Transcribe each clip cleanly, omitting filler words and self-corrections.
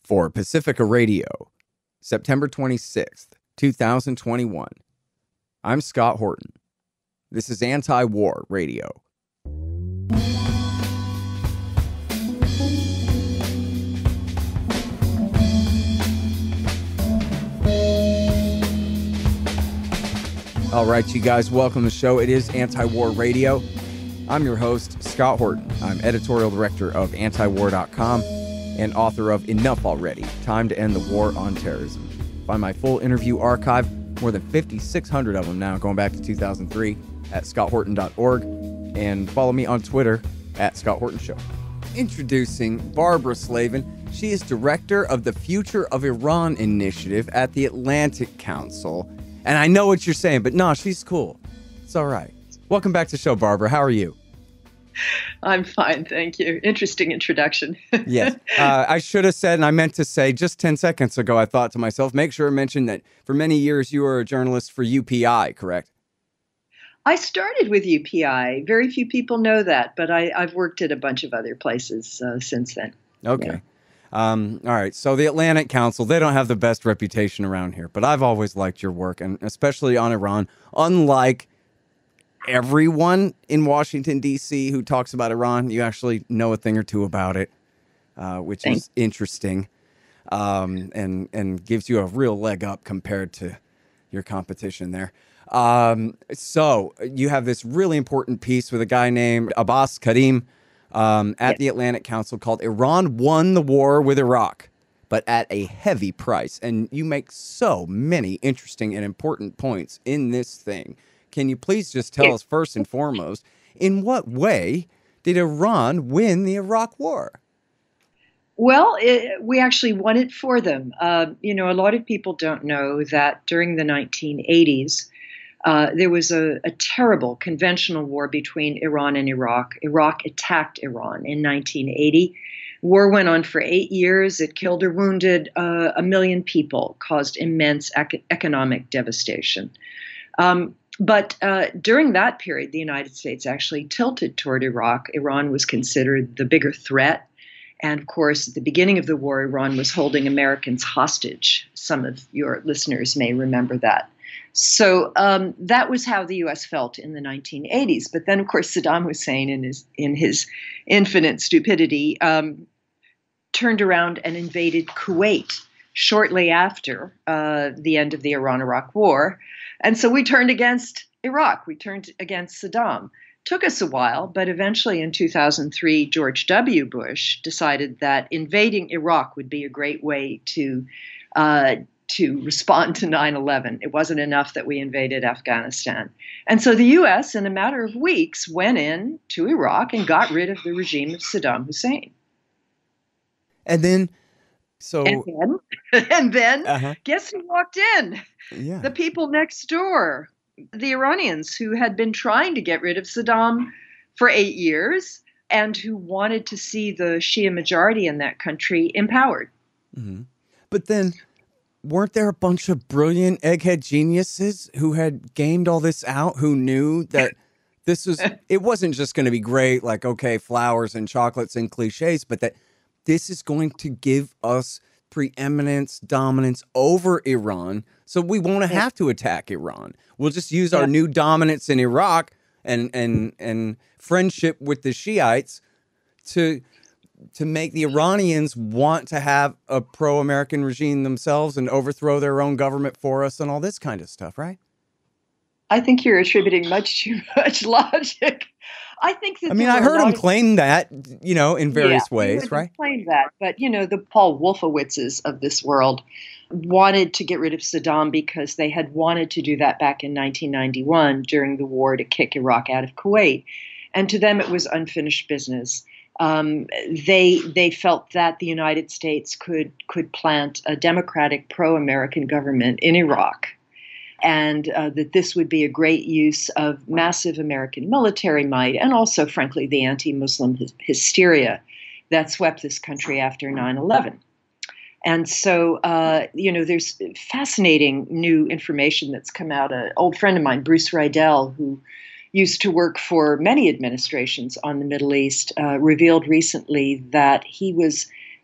For Pacifica Radio, September 26th, 2021. I'm Scott Horton. This is Anti-War Radio. All right, you guys, welcome to the show. It is Anti-War Radio. I'm your host, Scott Horton. I'm editorial director of antiwar.com and author of Enough Already, Time to End the War on Terrorism. Find my full interview archive, more than 5,600 of them now, going back to 2003, at scotthorton.org, and follow me on Twitter at Scott Horton Show. Introducing Barbara Slavin. She is director of the Future of Iran Initiative at the Atlantic Council. And I know what you're saying, but no, she's cool. It's all right. Welcome back to the show, Barbara. How are you? I'm fine, thank you. Interesting introduction. Yes. I should have said, and I meant to say just 10 seconds ago, I thought to myself, make sure to mention that for many years you were a journalist for UPI, correct? I started with UPI. Very few people know that, but I've worked at a bunch of other places since then. Okay. Yeah. All right. So the Atlantic Council, they don't have the best reputation around here, but I've always liked your work, and especially on Iran. Unlike everyone in Washington, D.C. who talks about Iran, you actually know a thing or two about it, which is interesting, and gives you a real leg up compared to your competition there. So you have this really important piece with a guy named Abbas Kadhim at the Atlantic Council called Iran Won the War with Iraq, but at a heavy price. And you make so many interesting and important points in this thing. Can you please just tell us first and foremost, in what way did Iran win the Iraq War? Well, we actually won it for them. A lot of people don't know that during the 1980s, there was a terrible conventional war between Iran and Iraq. Iraq attacked Iran in 1980. War went on for 8 years. It killed or wounded 1 million people, caused immense economic devastation. But during that period, the United States actually tilted toward Iraq. Iran was considered the bigger threat. And of course, at the beginning of the war, Iran was holding Americans hostage. Some of your listeners may remember that. So that was how the U.S. felt in the 1980s. But then, of course, Saddam Hussein, in his infinite stupidity, turned around and invaded Kuwait shortly after the end of the Iran-Iraq War. And so we turned against Iraq. We turned against Saddam. Took us a while, but eventually in 2003, George W. Bush decided that invading Iraq would be a great way to respond to 9/11. It wasn't enough that we invaded Afghanistan. And so the U.S., in a matter of weeks, went in to Iraq and got rid of the regime of Saddam Hussein. And then, guess who walked in? Yeah. The people next door, the Iranians who had been trying to get rid of Saddam for 8 years and who wanted to see the Shia majority in that country empowered. Mm-hmm. But then, weren't there a bunch of brilliant egghead geniuses who had gamed all this out, who knew that it wasn't just going to be great, like, okay, flowers and chocolates and cliches, but that this is going to give us preeminence, dominance over Iran, so we won't have to attack Iran. We'll just use our new dominance in Iraq and friendship with the Shiites to make the Iranians want to have a pro-American regime themselves and overthrow their own government for us and all this kind of stuff, right? I think you're attributing much too much logic. I think that I heard him claim that, in various ways, right? Claim that, but the Paul Wolfowitzes of this world wanted to get rid of Saddam because they had wanted to do that back in 1991 during the war to kick Iraq out of Kuwait, and to them it was unfinished business. They felt that the United States could plant a democratic pro-American government in Iraq. And that this would be a great use of massive American military might and also, frankly, the anti-Muslim hysteria that swept this country after 9/11. And so, there's fascinating new information that's come out. An old friend of mine, Bruce Riedel, who used to work for many administrations on the Middle East, revealed recently that he was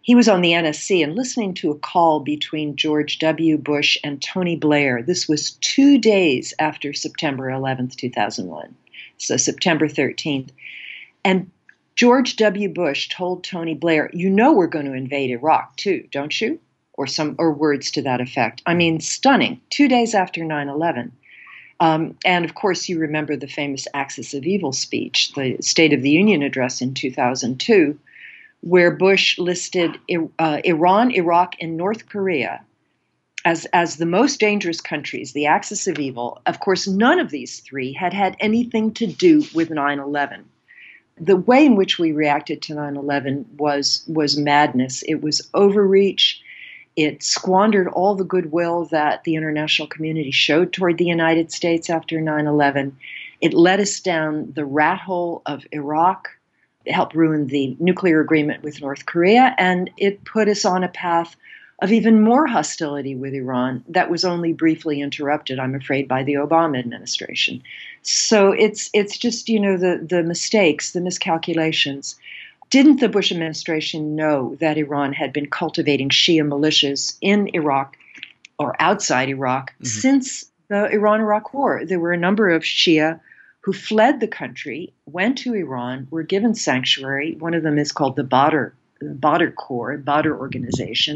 he was on the NSC and listening to a call between George W. Bush and Tony Blair. This was 2 days after September 11th, 2001. So September 13th. And George W. Bush told Tony Blair, you know we're going to invade Iraq too, don't you? Or words to that effect. I mean, stunning. 2 days after 9/11. And of course, you remember the famous Axis of Evil speech, the State of the Union address in 2002, where Bush listed Iran, Iraq, and North Korea as the most dangerous countries, the axis of evil. Of course, none of these three had had anything to do with 9/11. The way in which we reacted to 9/11 was madness. It was overreach. It squandered all the goodwill that the international community showed toward the United States after 9/11. It led us down the rat hole of Iraq. It helped ruin the nuclear agreement with North Korea, and it put us on a path of even more hostility with Iran that was only briefly interrupted, I'm afraid, by the Obama administration. So it's just, the mistakes, the miscalculations. Didn't the Bush administration know that Iran had been cultivating Shia militias in Iraq or outside Iraq since the Iran-Iraq War? There were a number of Shia who fled the country, went to Iran, were given sanctuary. One of them is called the Badr Corps, Badr organization,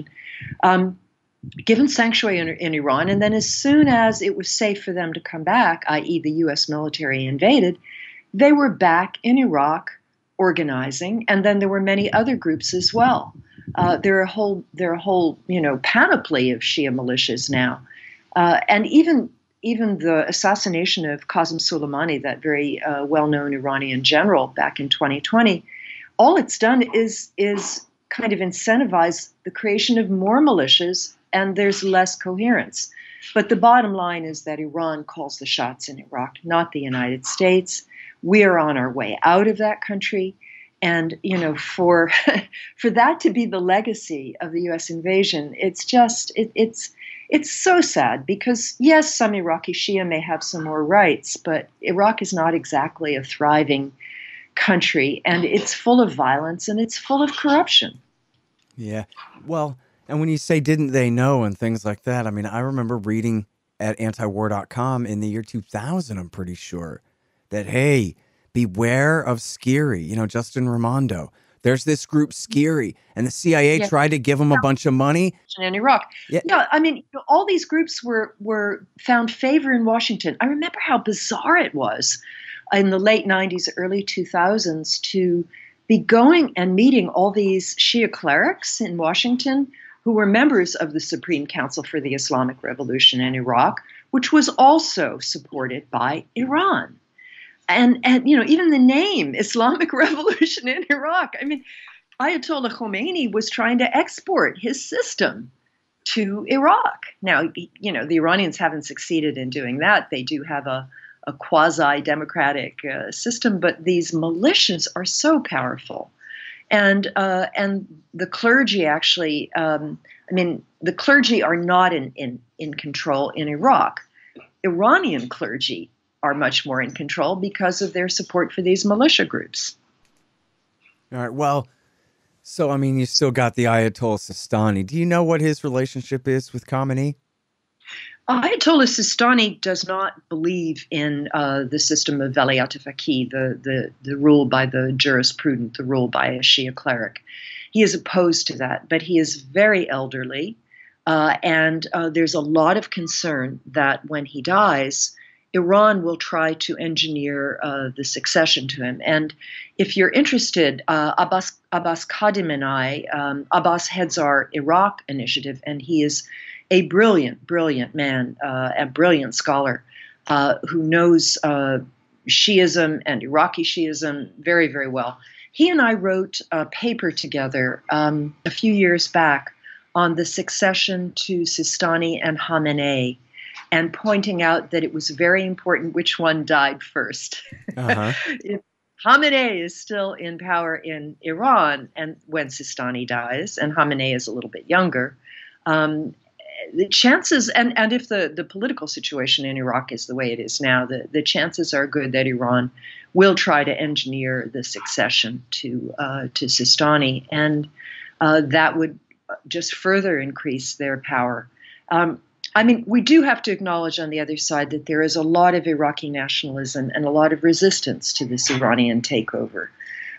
given sanctuary in Iran. And then as soon as it was safe for them to come back, i.e. the U.S. military invaded, they were back in Iraq organizing. And then there were many other groups as well. There are a whole panoply of Shia militias now. And even the assassination of Qasem Soleimani, that very well-known Iranian general, back in 2020, all it's done is kind of incentivize the creation of more militias, and there's less coherence. But the bottom line is that Iran calls the shots in Iraq, not the United States. We are on our way out of that country. And, for that to be the legacy of the U.S. invasion, it's so sad because, yes, some Iraqi Shia may have some more rights, but Iraq is not exactly a thriving country, and it's full of violence and it's full of corruption. Yeah. Well, and when you say didn't they know and things like that, I mean, I remember reading at antiwar.com in the year 2000, I'm pretty sure, that, hey, beware of Sciri, Justin Raimondo. There's this group Sciri, and the CIA tried to give them a bunch of money. In Iraq. Yeah, I mean, all these groups were found favor in Washington. I remember how bizarre it was in the late 90s, early 2000s to be going and meeting all these Shia clerics in Washington who were members of the Supreme Council for the Islamic Revolution in Iraq, which was also supported by Iran. And even the name Islamic Revolution in Iraq. I mean, Ayatollah Khomeini was trying to export his system to Iraq. Now, the Iranians haven't succeeded in doing that. They do have a quasi-democratic system, but these militias are so powerful. And the clergy actually, the clergy are not in control in Iraq. Iranian clergy are much more in control because of their support for these militia groups. All right. Well, so, you still got the Ayatollah Sistani. Do you know what his relationship is with Khamenei? Ayatollah Sistani does not believe in the system of velayat faqih, the rule by the jurisprudent, the rule by a Shia cleric. He is opposed to that, but he is very elderly, and there's a lot of concern that when he dies, Iran will try to engineer the succession to him. And if you're interested, Abbas Kadhim and I, Abbas heads our Iraq initiative, and he is a brilliant, brilliant man, a brilliant scholar who knows Shiism and Iraqi Shiism very, very well. He and I wrote a paper together a few years back on the succession to Sistani and Khamenei, and pointing out that it was very important which one died first. If Khamenei is still in power in Iran, and when Sistani dies, and Khamenei is a little bit younger, the chances, and if the political situation in Iraq is the way it is now, the chances are good that Iran will try to engineer the succession to Sistani. And that would just further increase their power. I mean, we do have to acknowledge on the other side that there is a lot of Iraqi nationalism and a lot of resistance to this Iranian takeover.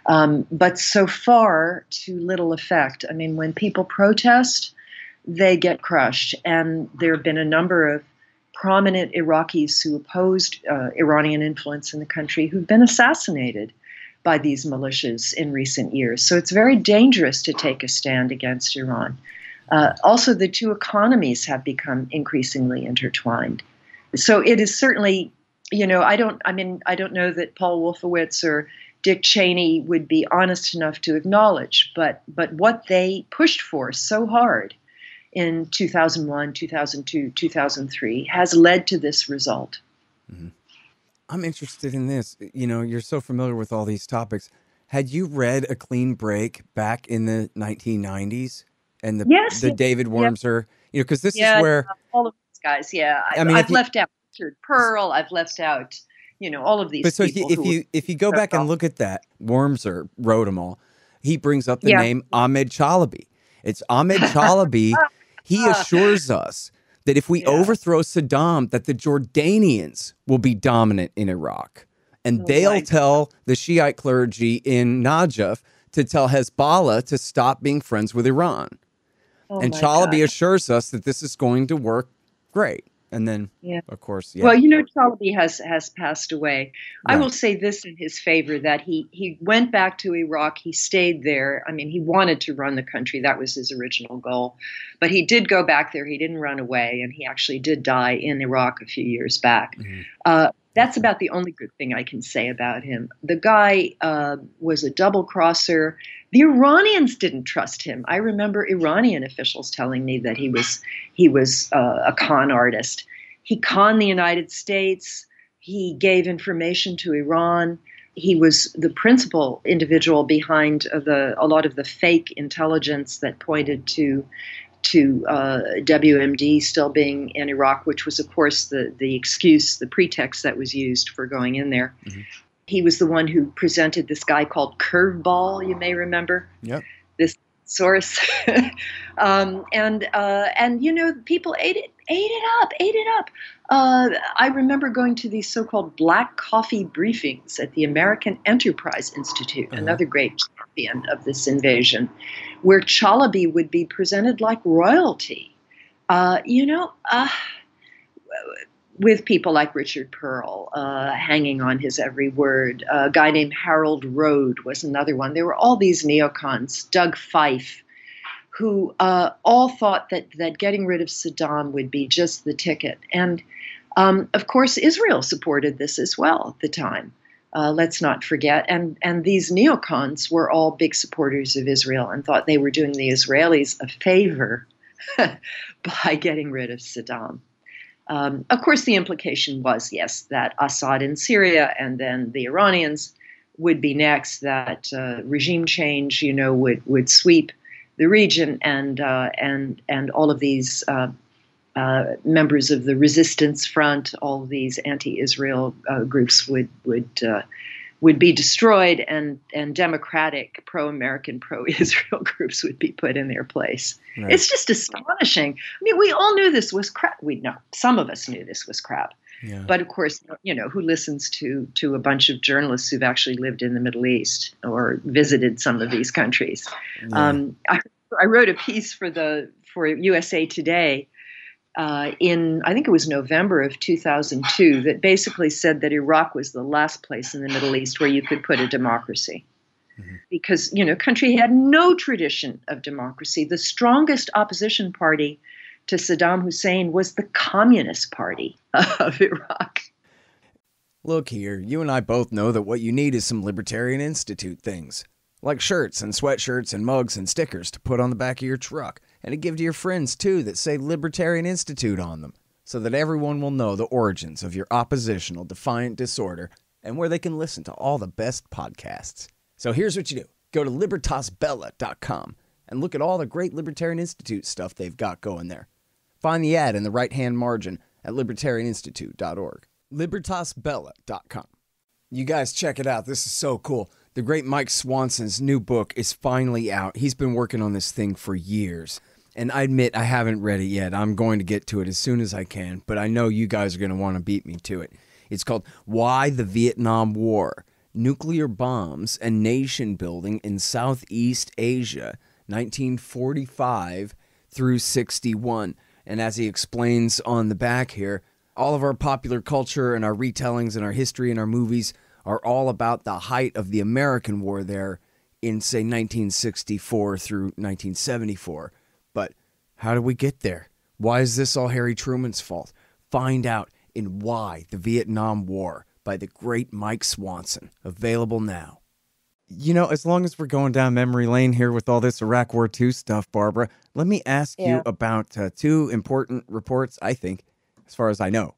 But so far, to little effect. I mean, when people protest, they get crushed. And there have been a number of prominent Iraqis who opposed Iranian influence in the country who've been assassinated by these militias in recent years. So it's very dangerous to take a stand against Iran. Also, the two economies have become increasingly intertwined. So it is certainly, I don't know that Paul Wolfowitz or Dick Cheney would be honest enough to acknowledge, but what they pushed for so hard in 2001, 2002, 2003 has led to this result. Mm-hmm. I'm interested in this. You're so familiar with all these topics. Had you read A Clean Break back in the 1990s? And the David Wormser, because this is where all of these guys. Yeah, I've left out Richard Pearl. I've left out, all of these. But so people if you go back and look at that, Wormser wrote them all. He brings up the name Ahmed Chalabi. It's Ahmed Chalabi. He assures us that if we overthrow Saddam, that the Jordanians will be dominant in Iraq, and they'll tell the Shiite clergy in Najaf to tell Hezbollah to stop being friends with Iran. And Chalabi assures us that this is going to work great. And then, of course, Well, Chalabi has passed away. Right. I will say this in his favor, that he went back to Iraq. He stayed there. I mean, he wanted to run the country. That was his original goal. But he did go back there. He didn't run away. And he actually did die in Iraq a few years back. Mm-hmm. That's about the only good thing I can say about him. The guy was a double-crosser. The Iranians didn't trust him. I remember Iranian officials telling me that he was a con artist. He conned the United States. He gave information to Iran. He was the principal individual behind a lot of the fake intelligence that pointed to WMD still being in Iraq, which was, of course, the excuse, the pretext that was used for going in there. Mm-hmm. He was the one who presented this guy called Curveball, you may remember. Yep. This source. And people ate it up. I remember going to these so-called black coffee briefings at the American Enterprise Institute, another great champion of this invasion, where Chalabi would be presented like royalty. With people like Richard Pearl hanging on his every word. A guy named Harold Rode was another one. There were all these neocons, Doug Fife, who all thought that getting rid of Saddam would be just the ticket. And, of course, Israel supported this as well at the time. Let's not forget. And these neocons were all big supporters of Israel and thought they were doing the Israelis a favor by getting rid of Saddam. Of course, the implication was, yes, that Assad in Syria and then the Iranians would be next, that regime change, would sweep the region, and all of these members of the resistance front, all of these anti-Israel groups would be destroyed, and democratic, pro-American, pro-Israel groups would be put in their place. Right. It's just astonishing. I mean, we all knew this was crap. Some of us knew this was crap. Yeah. But of course, who listens to a bunch of journalists who've actually lived in the Middle East or visited some of these countries? Yeah. I wrote a piece for USA Today in, I think it was November of 2002, that basically said that Iraq was the last place in the Middle East where you could put a democracy. Mm-hmm. Because, country had no tradition of democracy. The strongest opposition party to Saddam Hussein was the Communist Party of Iraq. Look here, you and I both know that what you need is some Libertarian Institute things, like shirts and sweatshirts and mugs and stickers to put on the back of your truck, and to give to your friends, too, that say Libertarian Institute on them, so that everyone will know the origins of your oppositional defiant disorder and where they can listen to all the best podcasts. So here's what you do. Go to libertasbella.com and look at all the great Libertarian Institute stuff they've got going there. Find the ad in the right-hand margin at libertarianinstitute.org. libertasbella.com. You guys check it out. This is so cool. The great Mike Swanson's new book is finally out. He's been working on this thing for years. And I admit I haven't read it yet. I'm going to get to it as soon as I can, but I know you guys are going to want to beat me to it. It's called Why the Vietnam War: Nuclear Bombs and Nation Building in Southeast Asia, 1945 through 61. And as he explains on the back here, all of our popular culture and our retellings and our history and our movies are all about the height of the American war there in, say, 1964 through 1974. But how did we get there? Why is this all Harry Truman's fault? Find out in Why the Vietnam War by the great Mike Swanson. Available now. You know, as long as we're going down memory lane here with all this Iraq War II stuff, Barbara, let me ask you about two important reports, I think, as far as I know.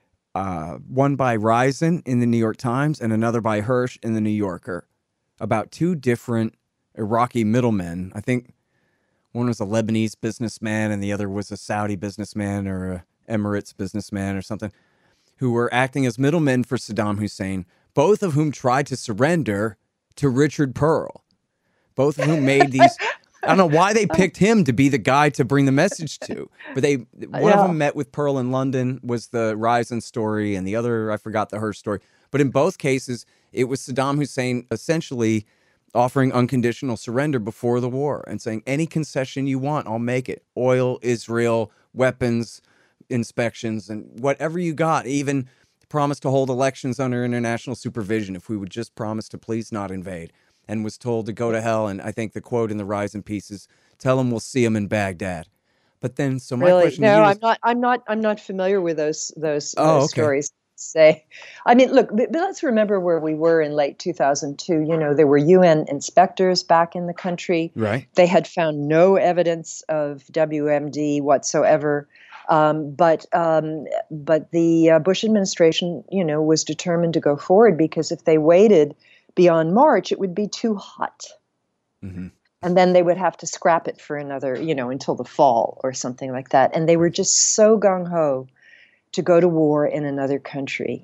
One by Risen in the New York Times and another by Hirsch in the New Yorker about two different Iraqi middlemen. I think one was a Lebanese businessman and the other was a Saudi businessman or a Emirates businessman or something, who were acting as middlemen for Saddam Hussein, both of whom tried to surrender to Richard Pearl. Both of whom made these... I don't know why they picked him to be the guy to bring the message to, but one of them met with Pearl in London, was the Risen story, and the other, I forgot the Hirsch story. But in both cases, it was Saddam Hussein essentially offering unconditional surrender before the war and saying, any concession you want, I'll make it. Oil, Israel, weapons, inspections, and whatever you got, even promised to hold elections under international supervision if we would just promise to please not invade. And was told to go to hell. And I think the quote in the Rising piece is, "Tell them we'll see them in Baghdad." But then, so my question to you is, I'm not familiar with those stories. Say, I mean, look, but let's remember where we were in late 2002. You know, there were UN inspectors back in the country. Right. They had found no evidence of WMD whatsoever. But the Bush administration, you know, was determined to go forward because if they waited beyond March, it would be too hot. Mm-hmm. And then they would have to scrap it for another, you know, until the fall or something like that. And they were just so gung-ho to go to war in another country.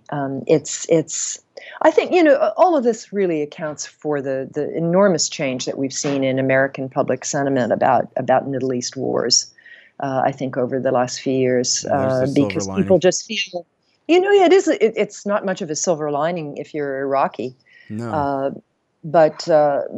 I think, you know, all of this really accounts for the enormous change that we've seen in American public sentiment about Middle East wars, I think, over the last few years, because people just feel, you know, it's not much of a silver lining if you're Iraqi. No. But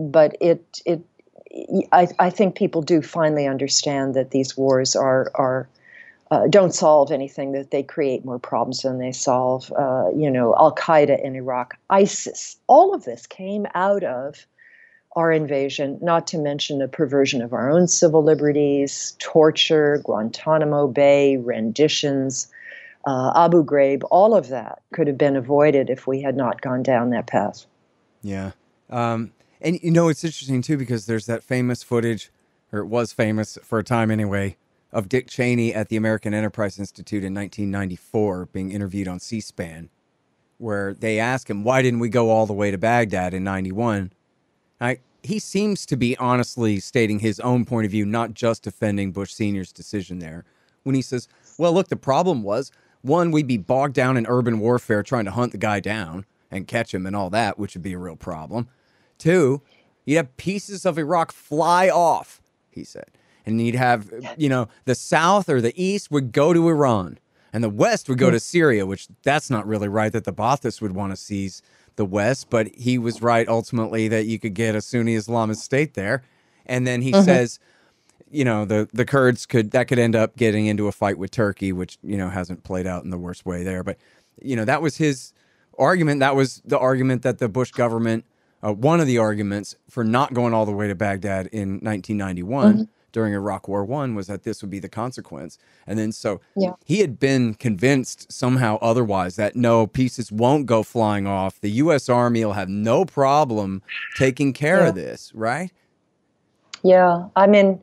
I think people do finally understand that these wars don't solve anything, that they create more problems than they solve. You know, Al-Qaeda in Iraq, ISIS, all of this came out of our invasion, not to mention the perversion of our own civil liberties, torture, Guantanamo Bay, renditions, Abu Ghraib. All of that could have been avoided if we had not gone down that path. Yeah. And, you know, it's interesting, too, because there's that famous footage, or it was famous for a time anyway, of Dick Cheney at the American Enterprise Institute in 1994 being interviewed on C-SPAN, where they ask him, why didn't we go all the way to Baghdad in 91? He seems to be honestly stating his own point of view, not just defending Bush Sr.'s decision there, when he says, well, look, the problem was, one, we'd be bogged down in urban warfare trying to hunt the guy down and catch him and all that, which would be a real problem. Two, you'd have pieces of Iraq fly off, he said. And you'd have, you know, the South or the East would go to Iran, and the West would go to Syria, which that's not really right that the Baathists would want to seize the West, but he was right ultimately that you could get a Sunni Islamist state there. And then he says, you know, the Kurds could end up getting into a fight with Turkey, which, you know, hasn't played out in the worst way there. But, you know, that was his argument. That was the argument that the Bush government, one of the arguments for not going all the way to Baghdad in 1991 during Iraq War I, was that this would be the consequence. And then so he had been convinced somehow otherwise that no, pieces won't go flying off. The U.S. Army will have no problem taking care of this, right? Yeah, I mean,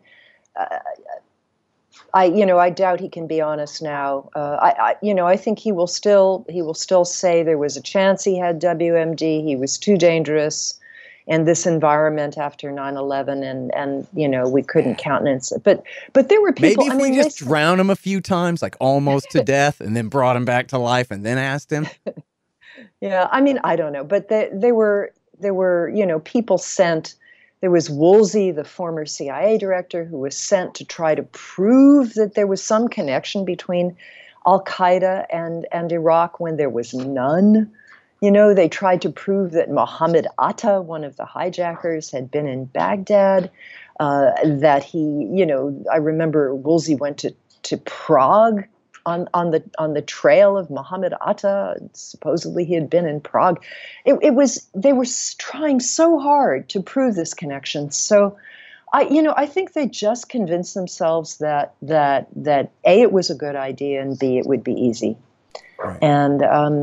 I doubt he can be honest now. I think he will still say there was a chance he had WMD. He was too dangerous, and this environment after 9/11, and you know, we couldn't countenance it. But there were people. Maybe if we just drowned him a few times, like almost to death, and then brought him back to life, and then asked him. Yeah, I mean, I don't know, but there were people sent. There was Woolsey, the former CIA director, who was sent to try to prove that there was some connection between Al-Qaeda and Iraq when there was none. They tried to prove that Mohammed Atta, one of the hijackers, had been in Baghdad, that I remember Woolsey went to Prague on the trail of Mohammed Atta. Supposedly he had been in Prague. They were trying so hard to prove this connection. So I think they just convinced themselves that A, it was a good idea, and B, it would be easy. Right. And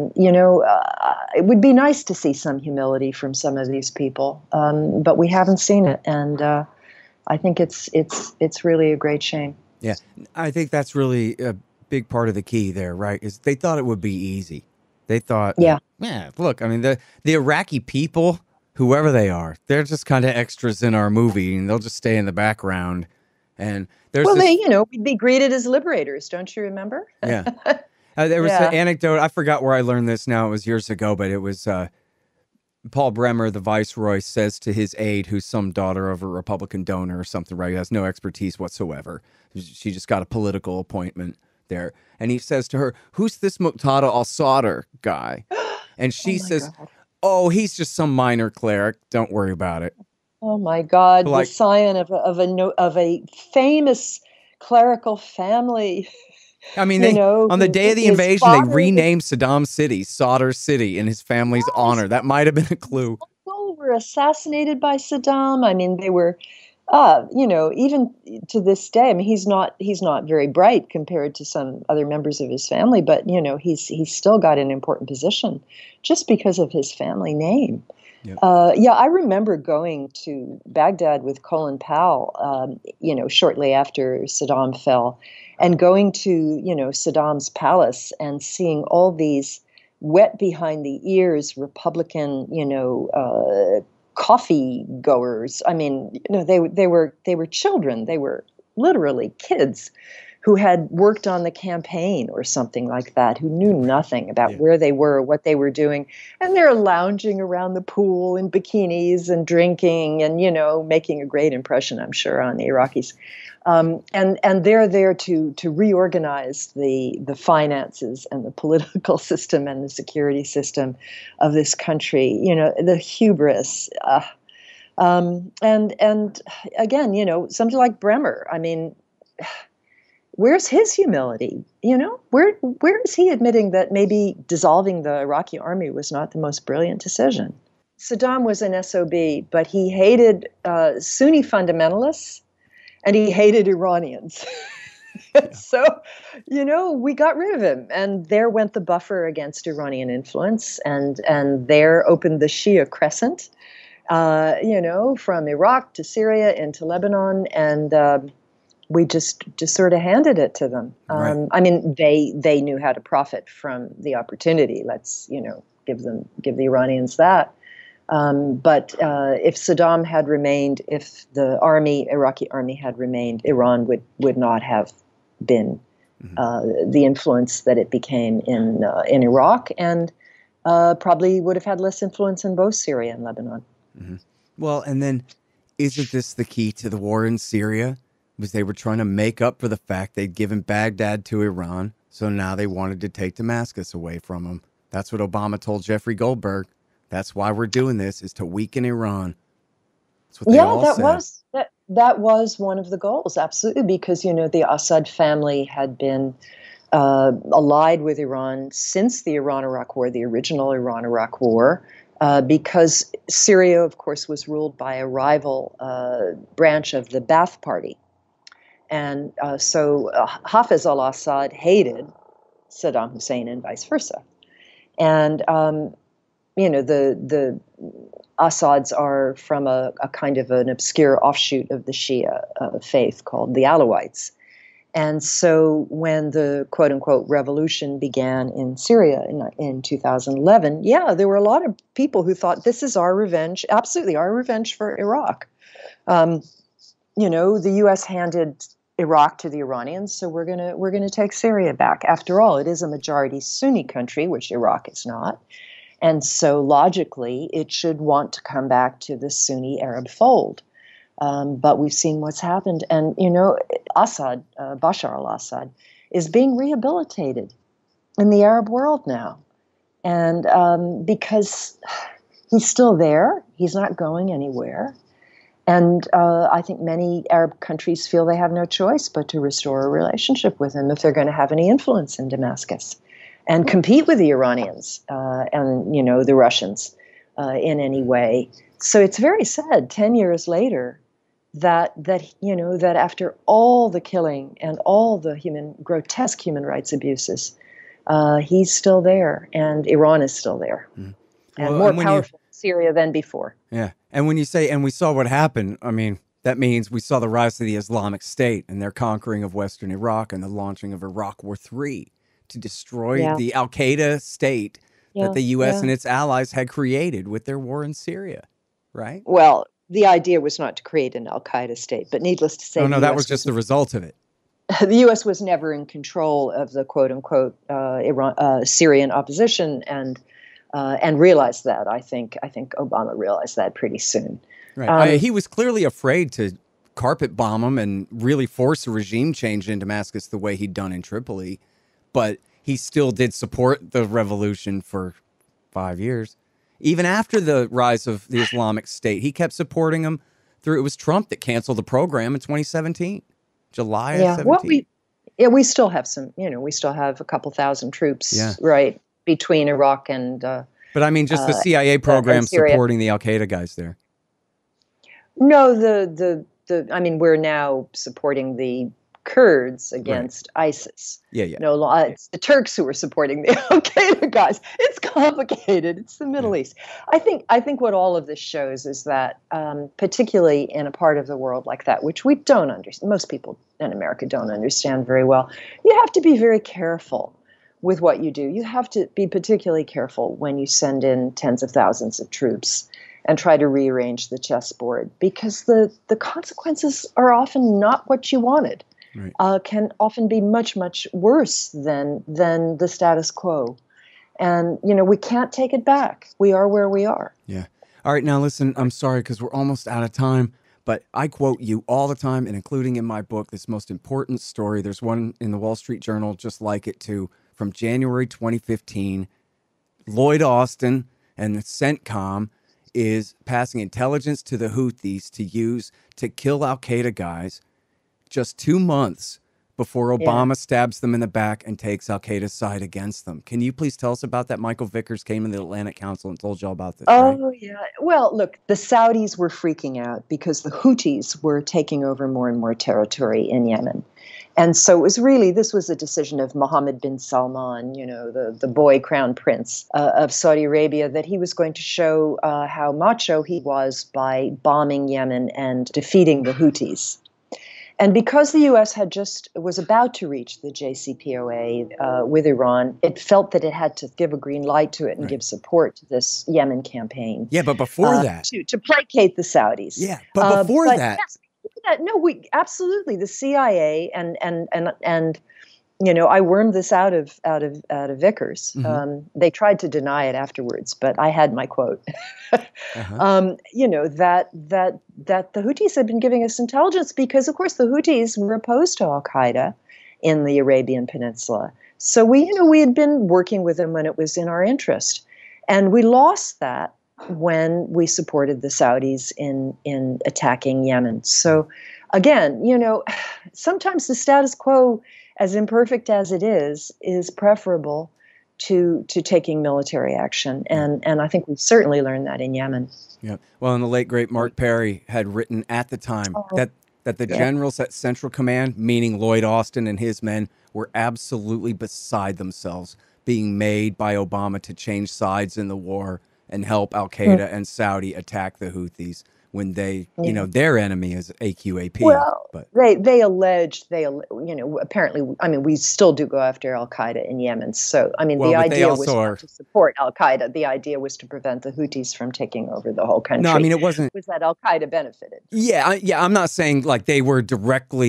it would be nice to see some humility from some of these people, but we haven't seen it, and I think it's really a great shame. Yeah, I think that's really a big part of the key there, right? Is they thought it would be easy. They thought, yeah, look, I mean, the Iraqi people, whoever they are, they're just kind of extras in our movie, and they'll just stay in the background. And there's we'd be greeted as liberators, don't you remember? Yeah. There was an anecdote. I forgot where I learned this now. It was years ago, but it was Paul Bremer, the viceroy, says to his aide, who's some daughter of a Republican donor or something, right? Who has no expertise whatsoever. She just got a political appointment there. And he says to her, "Who's this Muqtada al-Sadr guy?" And she says, God. "Oh, he's just some minor cleric. Don't worry about it." Oh, my God. The scion of a famous clerical family. I mean, on the day of the invasion, they renamed Saddam City, Sadr City, in his family's honor. That might have been a clue. People were assassinated by Saddam. I mean, they were, even to this day. I mean, he's not very bright compared to some other members of his family, but he's still got an important position just because of his family name. Yep. I remember going to Baghdad with Colin Powell, shortly after Saddam fell, and going to, Saddam's palace and seeing all these wet behind the ears Republican, coffee goers. I mean, they were children. They were literally kids who had worked on the campaign or something like that, who knew nothing about where they were, what they were doing. And they're lounging around the pool in bikinis and drinking and, making a great impression, I'm sure, on the Iraqis. And they're there to reorganize the finances and the political system and the security system of this country. The hubris. And again, somebody like Bremer. I mean, where's his humility? Where is he admitting that maybe dissolving the Iraqi army was not the most brilliant decision? Saddam was an SOB, but he hated Sunni fundamentalists. And he hated Iranians. So, we got rid of him. And there went the buffer against Iranian influence. And there opened the Shia crescent, from Iraq to Syria into Lebanon. And we just sort of handed it to them. Right. I mean, they knew how to profit from the opportunity. Let's, give the Iranians that. But if Saddam had remained, if the Iraqi army had remained, Iran would not have been the influence that it became in Iraq, and probably would have had less influence in both Syria and Lebanon. Mm-hmm. Well, and then isn't this the key to the war in Syria? Was they were trying to make up for the fact they'd given Baghdad to Iran, so now they wanted to take Damascus away from them. That's what Obama told Jeffrey Goldberg. That's why we're doing this, is to weaken Iran. That's what they all said. That was one of the goals, absolutely, because the Assad family had been allied with Iran since the Iran-Iraq War, the original Iran-Iraq War, because Syria, of course, was ruled by a rival branch of the Ba'ath Party, and so Hafez al-Assad hated Saddam Hussein and vice versa, and the Assads are from a kind of an obscure offshoot of the Shia faith called the Alawites. And so when the quote-unquote revolution began in Syria in 2011, there were a lot of people who thought this is our revenge, absolutely our revenge for Iraq. The U.S. handed Iraq to the Iranians, so we're gonna take Syria back. After all, it is a majority Sunni country, which Iraq is not. And so logically, it should want to come back to the Sunni Arab fold. But we've seen what's happened. And, Assad, Bashar al-Assad, is being rehabilitated in the Arab world now. And because he's still there, he's not going anywhere. And I think many Arab countries feel they have no choice but to restore a relationship with him if they're going to have any influence in Damascus and compete with the Iranians and, the Russians in any way. So it's very sad 10 years later that after all the killing and all the grotesque human rights abuses, he's still there, and Iran is still there, and more powerful in Syria than before. Yeah, and when you say, and we saw what happened, I mean, that means we saw the rise of the Islamic State and their conquering of Western Iraq and the launching of Iraq War III to destroy the Al-Qaeda state that the U.S. and its allies had created with their war in Syria, right? Well, the idea was not to create an Al-Qaeda state, but needless to say... Oh, no, that was just the result of it. The U.S. was never in control of the quote-unquote Syrian opposition, and realized that. I think Obama realized that pretty soon. Right. He was clearly afraid to carpet bomb them and really force a regime change in Damascus the way he'd done in Tripoli, but he still did support the revolution for 5 years. Even after the rise of the Islamic State, he kept supporting them through. It was Trump that canceled the program in 2017, July of 17. Well, we still have some, we still have a couple thousand troops, right, between Iraq and... but I mean, just the CIA program supporting the Al-Qaeda guys there. No, I mean, we're now supporting the Kurds against ISIS. No, it's the Turks who are supporting the Al-Qaeda guys. It's complicated. It's the Middle East. I think what all of this shows is that, particularly in a part of the world like that, which we don't understand, most people in America don't understand very well, you have to be very careful with what you do. You have to be particularly careful when you send in tens of thousands of troops and try to rearrange the chessboard, because the consequences are often not what you wanted. Right. Can often be much, much worse than the status quo. And, we can't take it back. We are where we are. Yeah. All right. Now, listen, I'm sorry because we're almost out of time, but I quote you all the time, and including in my book, this most important story. There's one in the Wall Street Journal just like it, too, from January 2015. Lloyd Austin and the CENTCOM is passing intelligence to the Houthis to use to kill Al-Qaeda guys just 2 months before Obama stabs them in the back and takes Al-Qaeda's side against them. Can you please tell us about that? Michael Vickers came to the Atlantic Council and told you all about this. Oh, yeah. Well, look, the Saudis were freaking out because the Houthis were taking over more and more territory in Yemen. And so this was a decision of Mohammed bin Salman, the boy crown prince of Saudi Arabia, that he was going to show how macho he was by bombing Yemen and defeating the Houthis. And because the U.S. was about to reach the JCPOA with Iran, it felt that it had to give a green light to it and give support to this Yemen campaign. Yeah, but before that, to placate the Saudis. Yeah, but before that, yes, no, we absolutely the CIA and I wormed this out of Vickers. Mm-hmm. They tried to deny it afterwards, but I had my quote. That the Houthis had been giving us intelligence because, of course, the Houthis were opposed to Al-Qaeda in the Arabian Peninsula. So we had been working with them when it was in our interest, and we lost that when we supported the Saudis in attacking Yemen. So, again, sometimes the status quo, as imperfect as it is preferable to taking military action. And I think we've certainly learned that in Yemen. Yeah. Well, and the late, great Mark Perry had written at the time that the generals at Central Command, meaning Lloyd Austin and his men, were absolutely beside themselves being made by Obama to change sides in the war and help Al-Qaeda and Saudi attack the Houthis when they, their enemy is AQAP. Well, but they allege, apparently, I mean, we still do go after Al-Qaeda in Yemen. So, I mean, the idea was not to support Al-Qaeda. The idea was to prevent the Houthis from taking over the whole country. No, I mean, it wasn't. Was that Al-Qaeda benefited? Yeah, I'm not saying like they were directly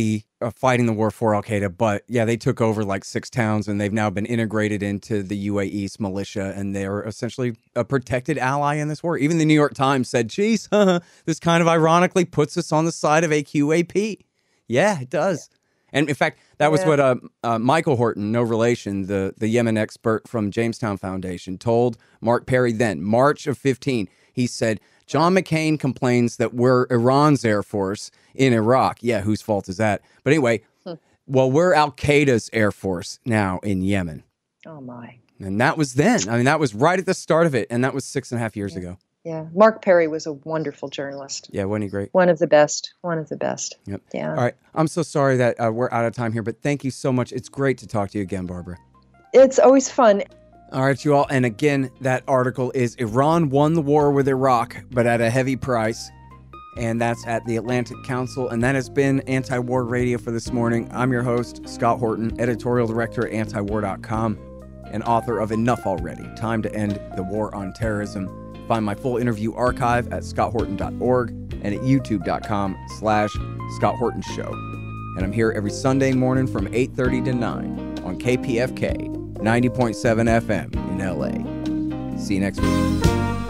fighting the war for Al Qaeda, but yeah, they took over like 6 towns, and they've now been integrated into the UAE's militia, and they're essentially a protected ally in this war. Even the New York Times said, "Geez, this kind of ironically puts us on the side of AQAP." Yeah, it does. And in fact, that was what Michael Horton, no relation, the Yemen expert from Jamestown Foundation, told Mark Perry then, March of 15. He said, John McCain complains that we're Iran's Air Force in Iraq. Yeah, whose fault is that? But anyway, well, we're Al-Qaeda's Air Force now in Yemen. Oh, my. And that was then. I mean, that was right at the start of it. And that was 6.5 years ago. Yeah. Mark Perry was a wonderful journalist. Yeah, wasn't he great? One of the best. One of the best. Yep. Yeah. All right. I'm so sorry that we're out of time here, but thank you so much. It's great to talk to you again, Barbara. It's always fun. All right, you all. And again, that article is Iran won the war with Iraq, but at a heavy price. And that's at the Atlantic Council. And that has been Anti-War Radio for this morning. I'm your host, Scott Horton, editorial director at antiwar.com and author of Enough Already, Time to End the War on Terrorism. Find my full interview archive at scotthorton.org and at youtube.com/Scott Horton Show. And I'm here every Sunday morning from 8:30 to 9 on KPFK 90.7 FM in LA. See you next week.